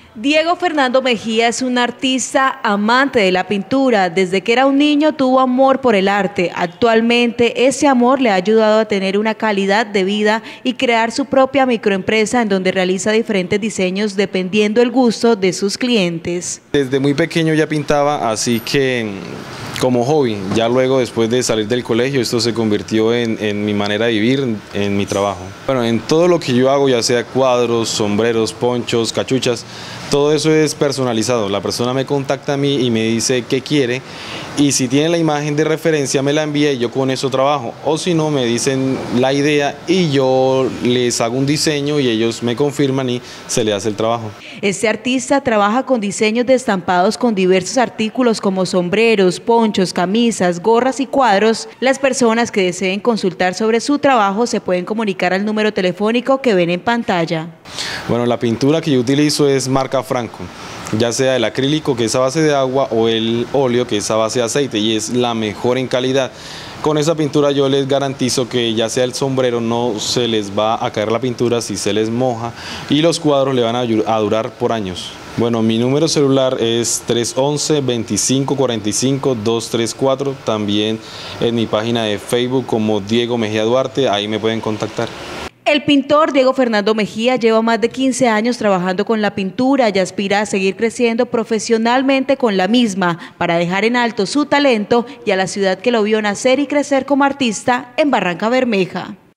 Diego Fernando Mejía es un artista amante de la pintura. Desde que era un niño tuvo amor por el arte. Actualmente ese amor le ha ayudado a tener una calidad de vida y crear su propia microempresa en donde realiza diferentes diseños dependiendo el gusto de sus clientes. Desde muy pequeño ya pintaba, así que como hobby, ya luego después de salir del colegio esto se convirtió en mi manera de vivir, en mi trabajo. Bueno, en todo lo que yo hago, ya sea cuadros, sombreros, ponchos, cachuchas, todo eso es personalizado. La persona me contacta a mí y me dice qué quiere y si tiene la imagen de referencia me la envía y yo con eso trabajo. O si no, me dicen la idea y yo les hago un diseño y ellos me confirman y se le hace el trabajo. Este artista trabaja con diseños de estampados con diversos artículos como sombreros, ponchos, camisas, gorras y cuadros. Las personas que deseen consultar sobre su trabajo se pueden comunicar al número telefónico que ven en pantalla. Bueno, la pintura que yo utilizo es marca Franco, ya sea el acrílico, que es a base de agua, o el óleo, que es a base de aceite, y es la mejor en calidad. Con esa pintura yo les garantizo que ya sea el sombrero no se les va a caer la pintura si se les moja, y los cuadros le van a durar por años. Bueno, mi número celular es 311-2545-234, también en mi página de Facebook como Diego Mejía Duarte, ahí me pueden contactar. El pintor Diego Fernando Mejía lleva más de 15 años trabajando con la pintura y aspira a seguir creciendo profesionalmente con la misma para dejar en alto su talento y a la ciudad que lo vio nacer y crecer como artista en Barrancabermeja.